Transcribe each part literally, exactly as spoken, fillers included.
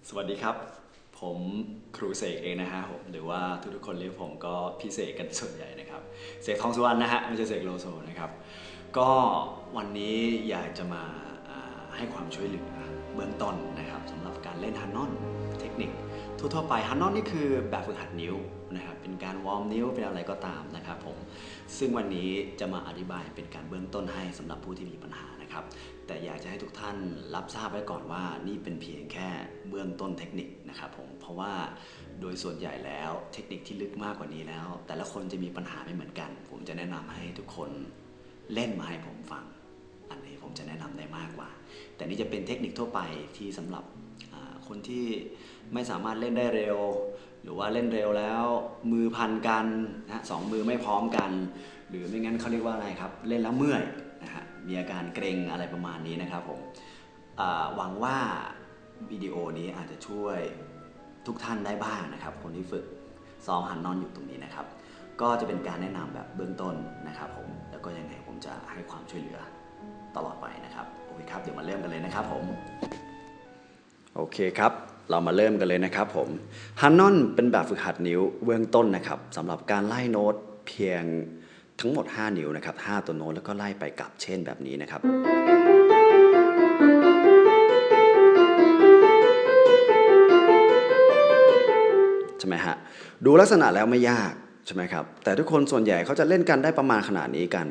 สวัสดีครับผมครูเสกเองนะฮะผมหรือว่าทุกๆคนเรียกผมก็พี่เสกกันส่วนใหญ่นะครับเสกทองสุวรรณนะฮะไม่ใช่เสกโลโซนะครับก็วันนี้อยากจะมาให้ความช่วยเหลือเบื้องต้นนะครับสำหรับการเล่นฮันนอนเทคนิคทั่วๆไปฮันนอนนี่คือแบบฝึกหัดนิ้วนะครับเป็นการวอร์มนิ้วเป็นอะไรก็ตามนะครับผมซึ่งวันนี้จะมาอธิบายเป็นการเบื้องต้นให้สำหรับผู้ที่มีปัญหานะครับแต่อยากจะให้ทุกท่านรับทราบไว้ก่อนว่านี่เป็นเพียงแค่เบื้องต้นเทคนิคนะครับผมเพราะว่าโดยส่วนใหญ่แล้วเทคนิคที่ลึกมากกว่านี้แล้วแต่ละคนจะมีปัญหาไม่เหมือนกันผมจะแนะนำให้ทุกคนเล่นมาให้ผมฟังอันนี้ผมจะแนะนำได้มากกว่าแต่นี่จะเป็นเทคนิคทั่วไปที่สำหรับคนที่ไม่สามารถเล่นได้เร็วหรือว่าเล่นเร็วแล้วมือพันกันนะสองมือไม่พร้อมกันหรือไม่งั้นเขาเรียกว่าอะไรครับเล่นแล้วเมื่อยนะฮะมีอาการเกร็งอะไรประมาณนี้นะครับผมหวังว่าวิดีโอนี้อาจจะช่วยทุกท่านได้บ้างนะครับคนที่ฝึกซ้อมฮันนอนอยู่ตรงนี้นะครับก็จะเป็นการแนะนำแบบเบื้องต้นนะครับผมแล้วก็ยังไงผมจะให้ความช่วยเหลือตลอดไปนะครับโอเคครับเดี๋ยวมาเริ่มกันเลยนะครับผมโอเคครับเรามาเริ่มกันเลยนะครับผมฮันนอนเป็นแบบฝึกหัดนิ้วเบื้องต้นนะครับสำหรับการไล่โน้ตเพียงทั้งหมดห้านิ้วนะครับห้าตัวโน้ตแล้วก็ไล่ไปกลับเช่นแบบนี้นะครับใช่ไหมฮะดูลักษณะแล้วไม่ยากใช่ไหมครับแต่ทุกคนส่วนใหญ่เขาจะเล่นกันได้ประมาณขนาดนี้กัน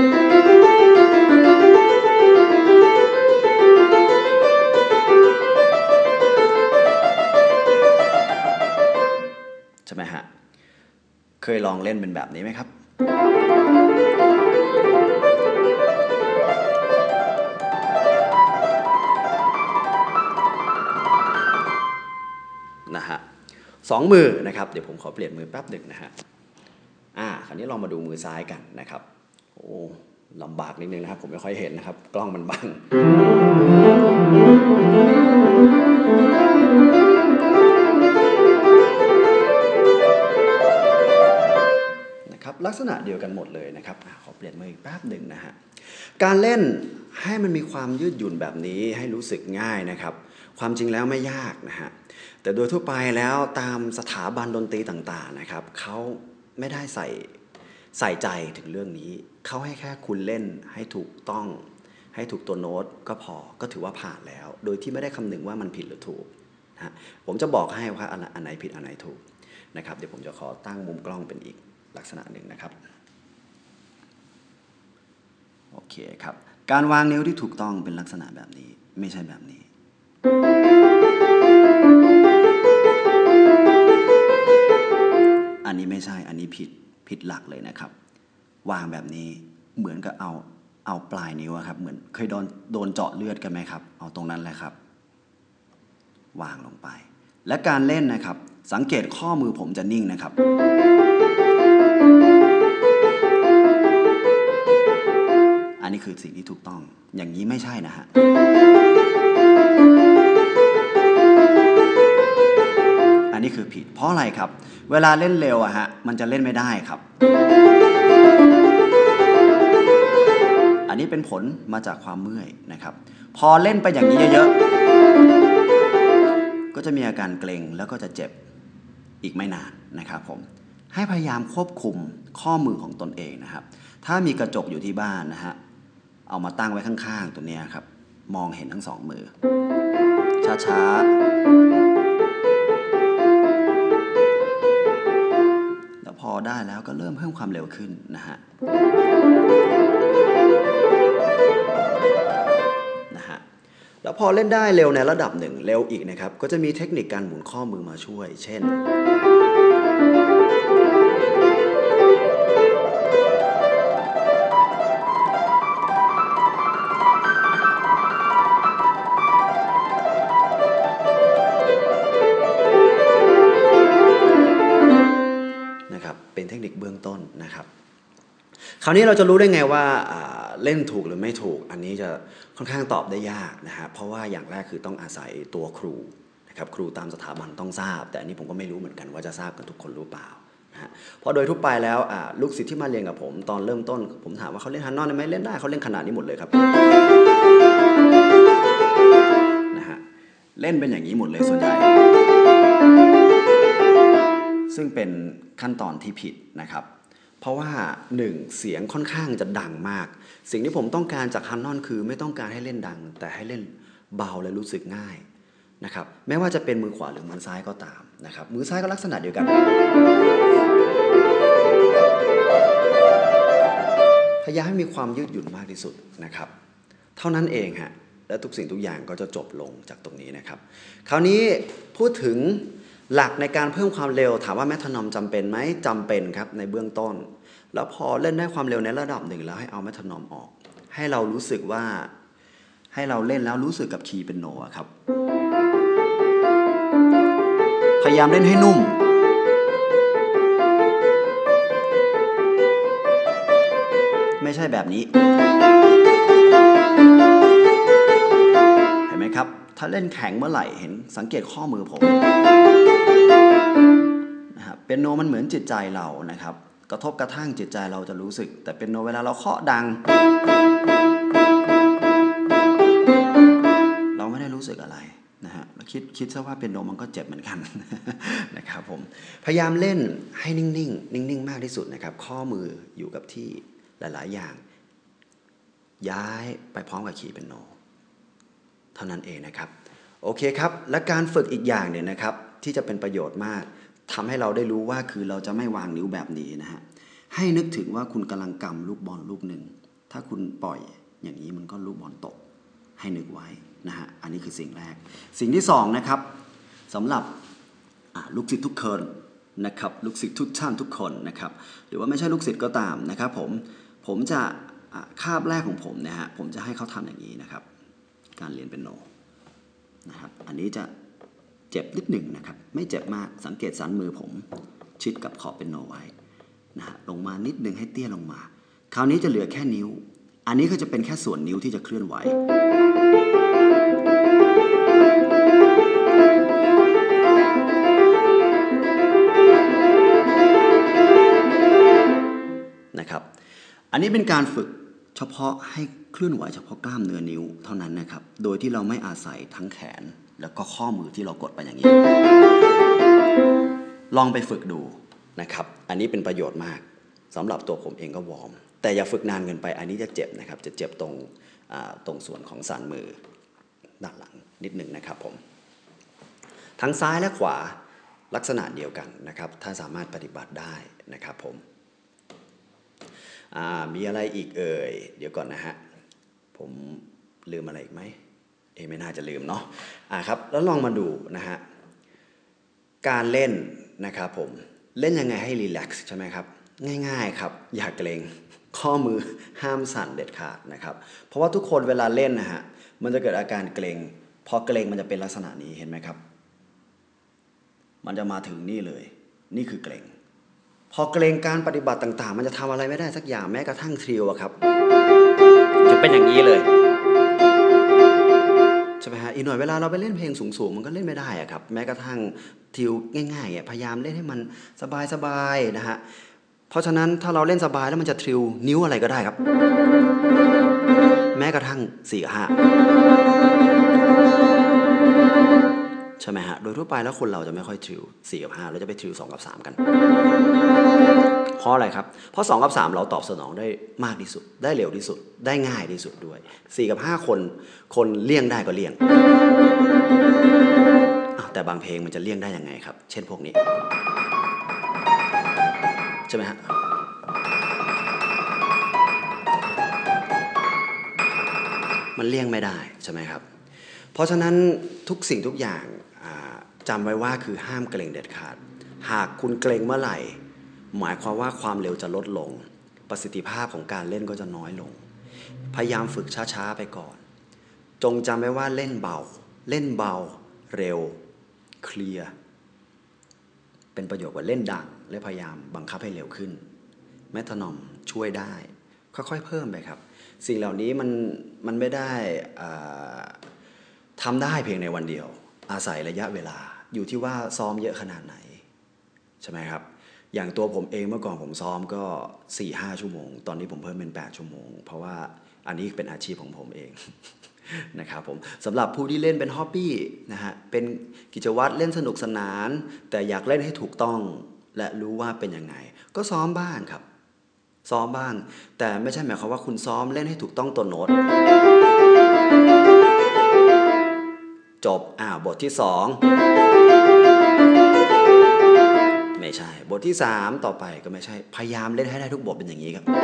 ใช่ไหมฮะเคยลองเล่นเป็นแบบนี้ไหมครับนะฮะสองมือนะครับเดี๋ยวผมขอเปลี่ยนมือแป๊บหนึ่งนะฮะอ่าคราวนี้ลองมาดูมือซ้ายกันนะครับโอ้ลำบากนิดนึงนะครับผมไม่ค่อยเห็นนะครับกล้องมันบังนะครับลักษณะเดียวกันหมดเลยนะครับขอเปลี่ยนมืออีกแป๊บหนึ่งนะฮะการเล่นให้มันมีความยืดหยุ่นแบบนี้ให้รู้สึกง่ายนะครับความจริงแล้วไม่ยากนะฮะแต่โดยทั่วไปแล้วตามสถาบันดนตรีต่างๆนะครับเขาไม่ได้ใส่ใส่ใจถึงเรื่องนี้เขาให้แค่คุณเล่นให้ถูกต้องให้ถูกตัวโน้ตก็พอก็ถือว่าผ่านแล้วโดยที่ไม่ได้คำนึงว่ามันผิดหรือถูกนะผมจะบอกให้ว่าอันไหนผิดอันไหนถูกนะครับเดี๋ยวผมจะขอตั้งมุมกล้องเป็นอีกลักษณะหนึ่งนะครับโอเคครับการวางนิ้วที่ถูกต้องเป็นลักษณะแบบนี้ไม่ใช่แบบนี้อันนี้ไม่ใช่อันนี้ผิดผิดหลักเลยนะครับวางแบบนี้เหมือนกับเอาเอาปลายนิ้วครับเหมือนเคยโดนโดนเจาะเลือดกันไหมครับเอาตรงนั้นแหละครับวางลงไปและการเล่นนะครับสังเกตข้อมือผมจะนิ่งนะครับอันนี้คือสิ่งที่ถูกต้องอย่างนี้ไม่ใช่นะฮะอันนี้คือผิดเพราะอะไรครับเวลาเล่นเร็วอะฮะมันจะเล่นไม่ได้ครับอันนี้เป็นผลมาจากความเมื่อยนะครับพอเล่นไปอย่างนี้เยอะๆก็จะมีอาการเกร็งแล้วก็จะเจ็บอีกไม่นานนะครับผมให้พยายามควบคุมข้อมือของตนเองนะครับถ้ามีกระจกอยู่ที่บ้านนะฮะเอามาตั้งไว้ข้างๆตัวนี้ครับมองเห็นทั้งสองมือช้าๆแล้วพอได้แล้วก็เริ่มเพิ่มความเร็วขึ้นนะฮะนะฮะแล้วพอเล่นได้เร็วในระดับหนึ่งเร็วอีกนะครับก็จะมีเทคนิคการหมุนข้อมือมาช่วยเช่นเป็นเทคนิคเบื้องต้นนะครับคราวนี้เราจะรู้ได้ไงว่าเล่นถูกหรือไม่ถูกอันนี้จะค่อนข้างตอบได้ยากนะฮะเพราะว่าอย่างแรกคือต้องอาศัยตัวครูนะครับครูตามสถาบันต้องทราบแต่อันนี้ผมก็ไม่รู้เหมือนกันว่าจะทราบกันทุกคนหรือเปล่านะฮะเพราะโดยทั่วไปแล้วลูกศิษย์ที่มาเรียนกับผมตอนเริ่มต้นผมถามว่าเขาเล่นฮันนอนได้ไหมเล่นได้เขาเล่นขนาดนี้หมดเลยครับนะฮะเล่นเป็นอย่างนี้หมดเลยส่วนใหญ่ซึ่งเป็นขั้นตอนที่ผิดนะครับเพราะว่าหนึ่งเสียงค่อนข้างจะดังมากสิ่งที่ผมต้องการจากฮันนอนคือไม่ต้องการให้เล่นดังแต่ให้เล่นเบาและรู้สึกง่ายนะครับแม้ว่าจะเป็นมือขวาหรือมือซ้ายก็ตามนะครับมือซ้ายก็ลักษณะเดียวกันพยายามให้มีความยืดหยุ่นมากที่สุดนะครับเท่านั้นเองฮะและทุกสิ่งทุกอย่างก็จะจบลงจากตรงนี้นะครับคราวนี้พูดถึงหลักในการเพิ่มความเร็วถามว่าแมทรอนอมจำเป็นไหมจำเป็นครับในเบื้องต้นแล้วพอเล่นได้ความเร็วในระดับหนึ่งแล้วให้เอาแมทรอนอมออกให้เรารู้สึกว่าให้เราเล่นแล้วรู้สึกกับคีย์เป็นโนครับพยายามเล่นให้นุ่มไม่ใช่แบบนี้เห็นไหมครับถ้าเล่นแข็งเมื่อไหร่เห็นสังเกตข้อมือผมนะครับเปียโนมันเหมือนจิตใจเรานะครับกระทบกระทั่งจิตใจเราจะรู้สึกแต่เปียโนเวลาเราเคาะดังเราไม่ได้รู้สึกอะไรนะฮะคิดคิดซะว่าเปียโนมันก็เจ็บเหมือนกันนะครับผมพยายามเล่นให้นิ่งๆนิ่งๆมากที่สุดนะครับข้อมืออยู่กับที่หลายๆอย่างย้ายไปพร้อมกับคีย์เปียโนเท่านั้นเองนะครับโอเคครับและการฝึกอีกอย่างเนี่ยนะครับที่จะเป็นประโยชน์มากทำให้เราได้รู้ว่าคือเราจะไม่วางนิ้วแบบนี้นะฮะให้นึกถึงว่าคุณกำลังกำลูกบอลลูกหนึ่งถ้าคุณปล่อยอย่างนี้มันก็ลูกบอลตกให้นึกไว้นะฮะอันนี้คือสิ่งแรกสิ่งที่สองนะครับสำหรับลูกศิษย์ทุกคนนะครับลูกศิษย์ทุกท่านทุกคนนะครับหรือว่าไม่ใช่ลูกศิษย์ก็ตามนะครับผมผมจะคาบแรกของผมนะฮะผมจะให้เขาทำอย่างนี้นะครับการเรียนเปียโนนะครับอันนี้จะเจ็บนิดหนึ่งนะครับไม่เจ็บมากสังเกตสันมือผมชิดกับขอบเปียโนไว้นะฮะลงมานิดหนึ่งให้เตี้ยลงมาคราวนี้จะเหลือแค่นิ้วอันนี้ก็จะเป็นแค่ส่วนนิ้วที่จะเคลื่อนไหวนะครับอันนี้เป็นการฝึกเฉพาะให้เคลื่อนไหวเฉพาะกล้ามเนื้อนิ้วเท่านั้นนะครับโดยที่เราไม่อาศัยทั้งแขนแล้วก็ข้อมือที่เรากดไปอย่างนี้ลองไปฝึกดูนะครับอันนี้เป็นประโยชน์มากสำหรับตัวผมเองก็วอร์มแต่อย่าฝึกนานเกินไปอันนี้จะเจ็บนะครับจะเจ็บตรงตรงส่วนของสันมือด้านหลังนิดหนึ่งนะครับผมทั้งซ้ายและขวาลักษณะเดียวกันนะครับถ้าสามารถปฏิบัติได้นะครับผมมีอะไรอีกเอ่ยเดี๋ยวก่อนนะฮะผมลืมอะไรอีกไหมเอ๊ะไม่น่าจะลืมเนาะอ่าครับแล้วลองมาดูนะฮะการเล่นนะครับผมเล่นยังไงให้รีแลกซ์ใช่ไหมครับง่ายๆครับอย่าเกรงข้อมือห้ามสั่นเด็ดขาดนะครับเพราะว่าทุกคนเวลาเล่นนะฮะมันจะเกิดอาการเกรงพอเกรงมันจะเป็นลักษณะนี้เห็นไหมครับมันจะมาถึงนี่เลยนี่คือเกรงพอเกรงการปฏิบัติต่างๆมันจะทำอะไรไม่ได้สักอย่างแม้กระทั่งทริวอะครับจะเป็นอย่างนี้เลยใช่ไหมฮะอีกหน่อยเวลาเราไปเล่นเพลงสูงๆมันก็เล่นไม่ได้อะครับแม้กระทั่งทริวง่ายๆพยายามเล่นให้มันสบายๆนะฮะเพราะฉะนั้นถ้าเราเล่นสบายแล้วมันจะทริวนิ้วอะไรก็ได้ครับแม้กระทั่งสี่กับห้าใช่ไหมฮะโดยทั่วไปแล้วคนเราจะไม่ค่อยทริวสี่กับห้าเราจะไปทริวสองกับสามกันเพราะอะไรครับเพราะสองกับสามเราตอบสนองได้มากที่สุดได้เร็วที่สุดได้ง่ายที่สุดด้วยสี่กับห้าคนคนเลี่ยงได้ก็เลี่ยงแต่บางเพลงมันจะเลี่ยงได้ยังไงครับเช่นพวกนี้ใช่ไหมฮะมันเลี่ยงไม่ได้ใช่ไหมครับเพราะฉะนั้นทุกสิ่งทุกอย่างจำไว้ว่าคือห้ามเกรงเด็ดขาดหากคุณเกรงเมื่อไหร่หมายความว่าความเร็วจะลดลงประสิทธิภาพของการเล่นก็จะน้อยลงพยายามฝึกช้าๆไปก่อนจงจำไว้ว่าเล่นเบาเล่นเบาเร็วเคลียร์เป็นประโยชน์กว่าเล่นดังและพยายามบังคับให้เร็วขึ้นเมทรอนอมช่วยได้ค่อยๆเพิ่มไปครับสิ่งเหล่านี้มันมันไม่ได้ทำได้เพียงในวันเดียวอาศัยระยะเวลาอยู่ที่ว่าซ้อมเยอะขนาดไหนใช่ไหมครับอย่างตัวผมเองเมื่อก่อนผมซ้อมก็ สี่ห้า ชั่วโมงตอนนี้ผมเพิ่มเป็นแปดชั่วโมงเพราะว่าอันนี้เป็นอาชีพของผมเองนะครับผมสำหรับผู้ที่เล่นเป็นฮ็อบบี้นะฮะเป็นกิจวัตรเล่นสนุกสนานแต่อยากเล่นให้ถูกต้องและรู้ว่าเป็นยังไงก็ซ้อมบ้างครับซ้อมบ้างแต่ไม่ใช่หมายความว่าคุณซ้อมเล่นให้ถูกต้องตัวโน้ตจบอ่าบทที่สองไม่ใช่บทที่สามต่อไปก็ไม่ใช่พยายามเล่นให้ได้ทุกบทเป็นอย่างนี้ครับ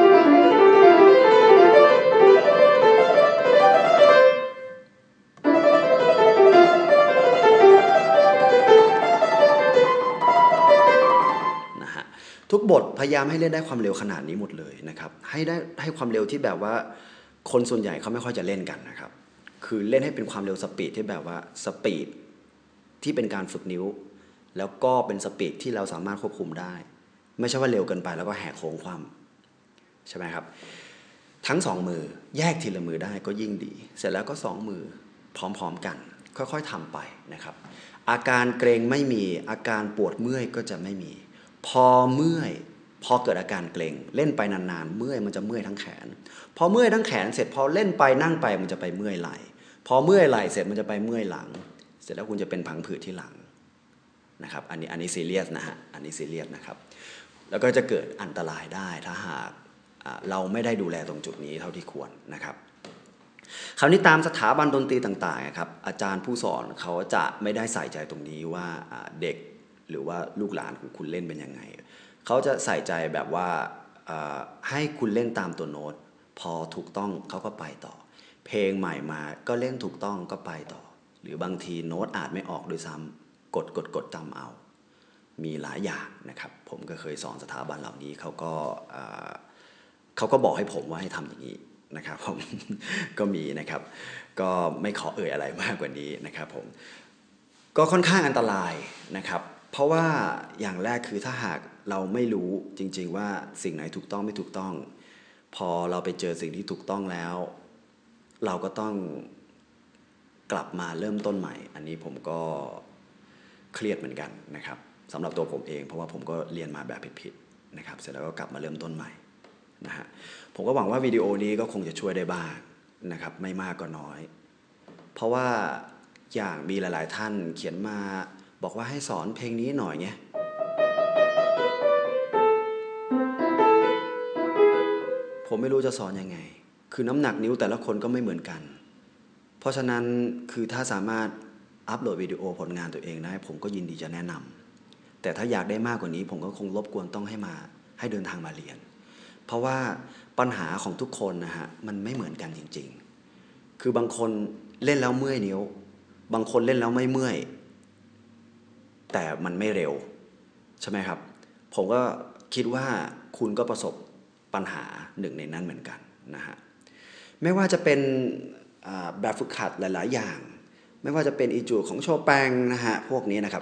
ทุกบทพยายามให้เล่นได้ความเร็วขนาดนี้หมดเลยนะครับให้ได้ให้ความเร็วที่แบบว่าคนส่วนใหญ่เขาไม่ค่อยจะเล่นกันนะครับคือเล่นให้เป็นความเร็วสปีดที่แบบว่าสปีดที่เป็นการฝึกนิ้วแล้วก็เป็นสปีดที่เราสามารถควบคุมได้ไม่ใช่ว่าเร็วเกินไปแล้วก็แหกโค้งความใช่ไหมครับทั้งสองมือแยกทีละมือได้ก็ยิ่งดีเสร็จแล้วก็สองมือพร้อมๆกันค่อยๆทำไปนะครับอาการเกร็งไม่มีอาการปวดเมื่อยก็จะไม่มีพอเมื่อยพอเกิดอาการเกร็งเล่นไปนานๆเมื่อยมันจะเมื่อยทั้งแขนพอเมื่อยทั้งแขนเสร็จพอเล่นไปนั่งไปมันจะไปเมื่อยไหล่พอเมื่อยไหล่เสร็จมันจะไปเมื่อยหลังเสร็จแล้วคุณจะเป็นพังผืดที่หลังนะครับอันนี้อันนี้ซีเรียสนะฮะอันนี้ซีเรียสนะครับแล้วก็จะเกิดอันตรายได้ถ้าหากเราไม่ได้ดูแลตรงจุดนี้เท่าที่ควรนะครับคราวนี้ตามสถาบันดนตรีต่างๆครับอาจารย์ผู้สอนเขาจะไม่ได้ใส่ใจตรงนี้ว่าเด็กหรือว่าลูกหลานของคุณเล่นเป็นยังไงเขาจะใส่ใจแบบว่าให้คุณเล่นตามตัวโน้ตพอถูกต้องเขาก็ไปต่อเพลงใหม่มาก็เล่นถูกต้องก็ไปต่อหรือบางทีโน้ตอาจไม่ออกด้วยซ้ำกดกดกดจำเอามีหลายอย่างนะครับผมก็เคยสอนสถาบันเหล่านี้เขาก็เขาก็บอกให้ผมว่าให้ทำอย่างนี้นะครับผม ก็มีนะครับก็ไม่ขอเอ่ยอะไรมากกว่านี้นะครับผมก็ค่อนข้างอันตรายนะครับเพราะว่าอย่างแรกคือถ้าหากเราไม่รู้จริงๆว่าสิ่งไหนถูกต้องไม่ถูกต้องพอเราไปเจอสิ่งที่ถูกต้องแล้วเราก็ต้องกลับมาเริ่มต้นใหม่อันนี้ผมก็เครียดเหมือนกันนะครับสำหรับตัวผมเองเพราะว่าผมก็เรียนมาแบบผิดๆนะครับเสร็จแล้วก็กลับมาเริ่มต้นใหม่นะฮะผมก็หวังว่าวิดีโอนี้ก็คงจะช่วยได้บ้างนะครับไม่มากก็น้อยเพราะว่าอย่างมีหลายๆท่านเขียนมาบอกว่าให้สอนเพลงนี้หน่อยไงผมไม่รู้จะสอนยังไงคือน้ำหนักนิ้วแต่ละคนก็ไม่เหมือนกันเพราะฉะนั้นคือถ้าสามารถอัปโหลดวิดีโอผลงานตัวเองได้ผมก็ยินดีจะแนะนำแต่ถ้าอยากได้มากกว่านี้ผมก็คงรบกวนต้องให้มาให้เดินทางมาเรียนเพราะว่าปัญหาของทุกคนนะฮะมันไม่เหมือนกันจริงๆคือบางคนเล่นแล้วเมื่อยนิ้วบางคนเล่นแล้วไม่เมื่อยแต่มันไม่เร็วใช่ไหมครับผมก็คิดว่าคุณก็ประสบปัญหาหนึ่งในนั้นเหมือนกันนะฮะไม่ว่าจะเป็นแบบฝึกหัดหลายๆอย่างไม่ว่าจะเป็นอีจูดของโชแปงนะฮะพวกนี้นะครับ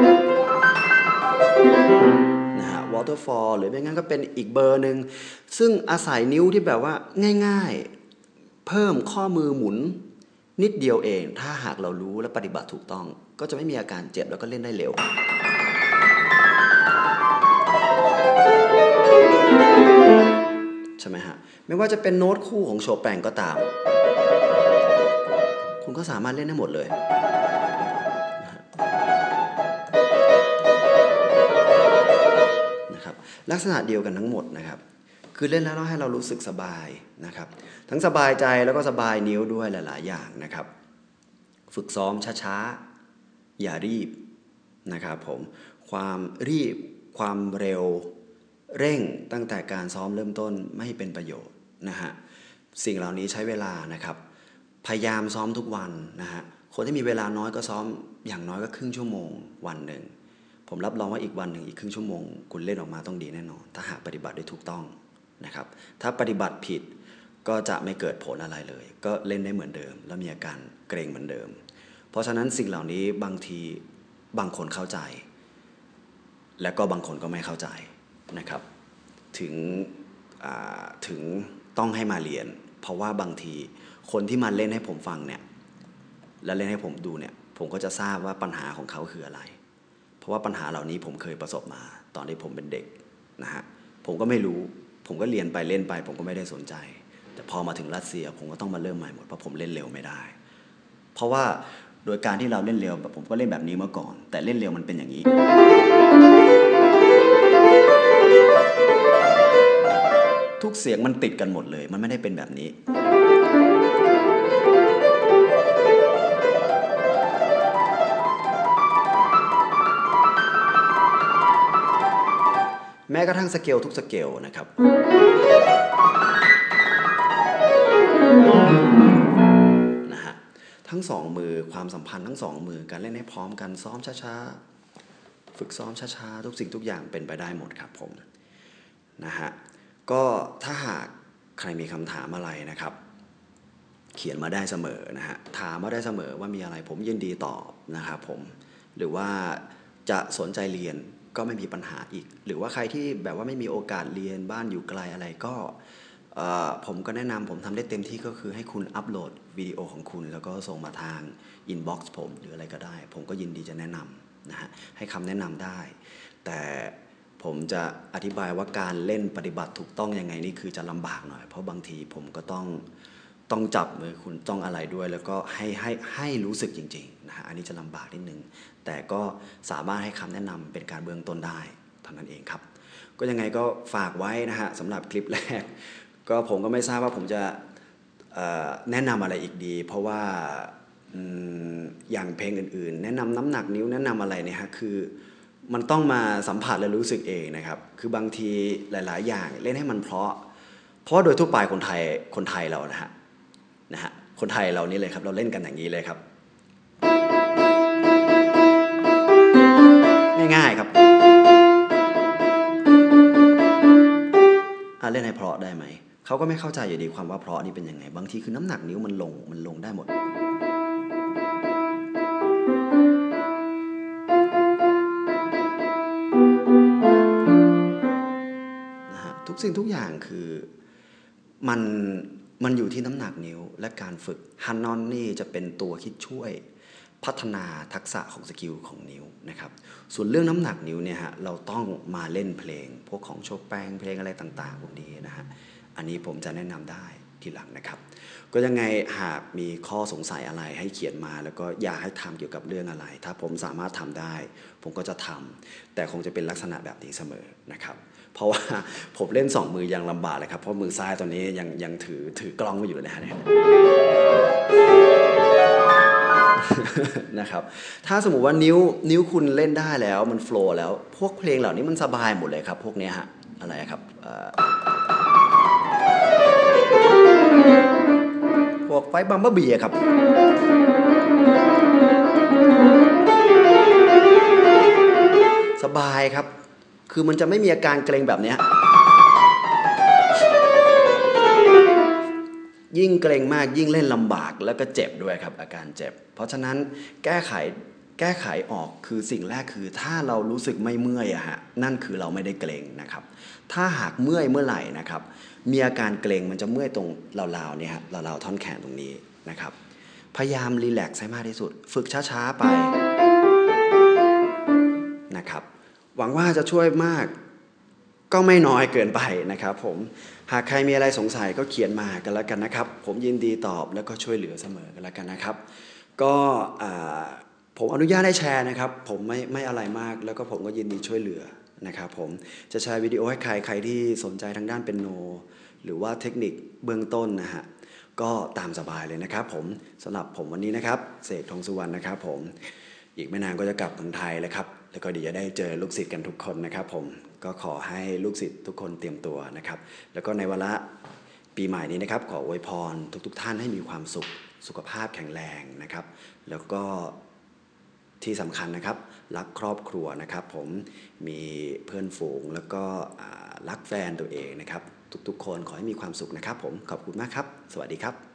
นะฮะ waterfall หรือไม่งั้นก็เป็นอีกเบอร์หนึ่งซึ่งอาศัยนิ้วที่แบบว่าง่ายๆเพิ่มข้อมือหมุนนิดเดียวเองถ้าหากเรารู้และปฏิบัติถูกต้องก็จะไม่มีอาการเจ็บแล้วก็เล่นได้เร็วใช่ไหมฮะไม่ว่าจะเป็นโน้ตคู่ของโชแปงก็ตามคุณก็สามารถเล่นได้หมดเลยนะครับลักษณะเดียวกันทั้งหมดนะครับคือเล่นแล้วให้เรารู้สึกสบายนะครับทั้งสบายใจแล้วก็สบายนิ้วด้วยหลายๆอย่างนะครับฝึกซ้อมช้าๆอย่ารีบนะครับผมความรีบความเร็วเร่งตั้งแต่การซ้อมเริ่มต้นไม่เป็นประโยชน์นะฮะสิ่งเหล่านี้ใช้เวลานะครับพยายามซ้อมทุกวันนะฮะคนที่มีเวลาน้อยก็ซ้อมอย่างน้อยก็ครึ่งชั่วโมงวันหนึ่งผมรับรองว่าอีกวันหนึ่งอีกครึ่งชั่วโมงคุณเล่นออกมาต้องดีแน่นอนถ้าหากปฏิบัติได้ถูกต้องนะครับถ้าปฏิบัติผิดก็จะไม่เกิดผลอะไรเลยก็เล่นได้เหมือนเดิมแล้วมีอาการเกร็งเหมือนเดิมเพราะฉะนั้นสิ่งเหล่านี้บางทีบางคนเข้าใจและก็บางคนก็ไม่เข้าใจนะครับถึงถึงต้องให้มาเรียนเพราะว่าบางทีคนที่มาเล่นให้ผมฟังเนี่ยและเล่นให้ผมดูเนี่ยผมก็จะทราบว่าปัญหาของเขาคืออะไรเพราะว่าปัญหาเหล่านี้ผมเคยประสบมาตอนที่ผมเป็นเด็กนะฮะผมก็ไม่รู้ผมก็เรียนไปเล่นไปผมก็ไม่ได้สนใจแต่พอมาถึงรัสเซียผมก็ต้องมาเริ่มใหม่หมดเพราะผมเล่นเร็วไม่ได้เพราะว่าโดยการที่เราเล่นเร็วผมก็เล่นแบบนี้มาก่อนแต่เล่นเร็วมันเป็นอย่างนี้ทุกเสียงมันติดกันหมดเลยมันไม่ได้เป็นแบบนี้แม้กระทั่งสเกลทุกสเกลนะครับนะฮะทั้งสองมือความสัมพันธ์ทั้งสองมือการเล่นให้พร้อมกันซ้อมช้าๆฝึกซ้อมช้าๆทุกสิ่งทุกอย่างเป็นไปได้หมดครับผมนะฮะก็ถ้าหากใครมีคำถามอะไรนะครับเขียนมาได้เสมอนะฮะถามมาได้เสมอว่ามีอะไรผมยินดีตอบนะครับผมหรือว่าจะสนใจเรียนก็ไม่มีปัญหาอีกหรือว่าใครที่แบบว่าไม่มีโอกาสเรียนบ้านอยู่ไกลอะไรก็ผมก็แนะนำผมทำได้เต็มที่ก็คือให้คุณอัปโหลดวิดีโอของคุณแล้วก็ส่งมาทางอินบ็อกซ์ผมหรืออะไรก็ได้ผมก็ยินดีจะแนะนำนะฮะให้คำแนะนำได้แต่ผมจะอธิบายว่าการเล่นปฏิบัติถูกต้องยังไงนี่คือจะลำบากหน่อยเพราะบางทีผมก็ต้องต้องจับมือคุณต้องอะไรด้วยแล้วก็ให้ให้ให้รู้สึกจริงๆนะฮะอันนี้จะลำบากนิดนึงแต่ก็สามารถให้คำแนะนำเป็นการเบื้องต้นได้เท่านั้นเองครับก็ยังไงก็ฝากไว้นะฮะสำหรับคลิปแรกก็ผมก็ไม่ทราบว่าผมจะแนะนำอะไรอีกดีเพราะว่าอย่างเพลงอื่นๆแนะนำน้ำหนักนิ้วแนะนำอะไรเนี่ยฮะคือมันต้องมาสัมผัสและรู้สึกเองนะครับคือบางทีหลายๆอย่างเล่นให้มันเพราะเพราะโดยทั่วไปคนไทยคนไทยเรานะฮะนะฮะคนไทยเรานี่เลยครับเราเล่นกันอย่างนี้เลยครับง่ายๆครับเล่นให้เพราะได้ไหมเขาก็ไม่เข้าใจอยู่ดีความว่าเพราะนี่เป็นยังไงบางทีคือน้ำหนักนิ้วมันลงมันลงได้หมดนะฮะทุกสิ่งทุกอย่างคือมันมันอยู่ที่น้ำหนักนิ้วและการฝึกฮันนอนนี่จะเป็นตัวคิดช่วยพัฒนาทักษะของสกิลของนิ้วนะครับส่วนเรื่องน้ำหนักนิ้วเนี่ยฮะเราต้องมาเล่นเพลงพวกของโชแปงเพลงอะไรต่างๆพวกนี้นะฮะอันนี้ผมจะแนะนำได้ทีหลังนะครับก็ยังไงหากมีข้อสงสัยอะไรให้เขียนมาแล้วก็อยากให้ทำเกี่ยวกับเรื่องอะไรถ้าผมสามารถทำได้ผมก็จะทำแต่คงจะเป็นลักษณะแบบนี้เสมอนะครับเพราะว่าผมเล่นสองมือยังลำบากเลยครับเพราะมือซ้ายตอนนี้ยังยังถือถือกล้องไว้อยู่นะฮะนะครับถ้าสมมุติว่านิ้วนิ้วคุณเล่นได้แล้วมันโฟล์แล้วพวกเพลงเหล่านี้มันสบายหมดเลยครับพวกนี้ฮะอะไรครับพวกไฟบัมเบอร์บีครับสบายครับคือมันจะไม่มีอาการเกร็งแบบนี้ยิ่งเกร็งมากยิ่งเล่นลำบากแล้วก็เจ็บด้วยครับอาการเจ็บเพราะฉะนั้นแก้ไขแก้ไขออกคือสิ่งแรกคือถ้าเรารู้สึกไม่เมื่อยอะฮะนั่นคือเราไม่ได้เกร็งนะครับถ้าหากเมื่อยเมื่อไหร่นะครับมีอาการเกร็งมันจะเมื่อยตรงราวๆเนี่ยฮะราวๆท่อนแขนตรงนี้นะครับพยายามรีแลกซ์ให้มากที่สุดฝึกช้าๆไปนะครับหวังว่าจะช่วยมากก็ไม่น้อยเกินไปนะครับผมหากใครมีอะไรสงสัยก็เขียนมากันแล้วกันนะครับผมยินดีตอบแล้วก็ช่วยเหลือเสมอกันแล้วกันนะครับก็ผมอนุญาตให้แชร์นะครับผมไม่ไม่อะไรมากแล้วก็ผมก็ยินดีช่วยเหลือนะครับผมจะแชร์วิดีโอให้ใครใครที่สนใจทางด้านเปียโนหรือว่าเทคนิคเบื้องต้นนะฮะก็ตามสบายเลยนะครับผมสำหรับผมวันนี้นะครับเสก ทองสุวรรณนะครับผมอีกไม่นานก็จะกลับเมืองไทยแล้วครับแล้วก็เดี๋ยวจะได้เจอลูกศิษย์กันทุกคนนะครับผมก็ขอให้ลูกศิษย์ทุกคนเตรียมตัวนะครับแล้วก็ในวาระปีใหม่นี้นะครับขออวยพรทุกๆท่านให้มีความสุขสุขภาพแข็งแรงนะครับแล้วก็ที่สำคัญนะครับรักครอบครัวนะครับผมมีเพื่อนฝูงแล้วก็รักแฟนตัวเองนะครับทุกๆคนขอให้มีความสุขนะครับผมขอบคุณมากครับสวัสดีครับ